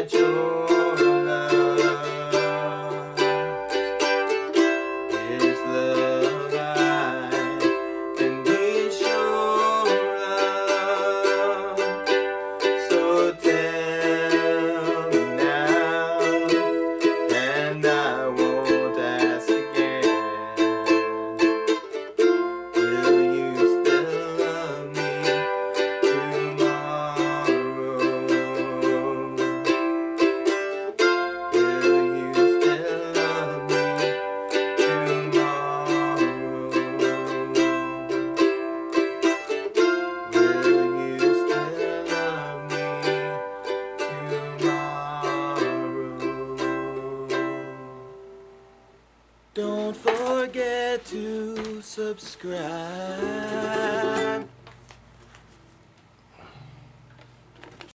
that your love is love, I can be your love. So tell me now, and I won't ask again. Will you still love me tomorrow? Will you still love me tomorrow? Will you still love me tomorrow? Don't forget to subscribe.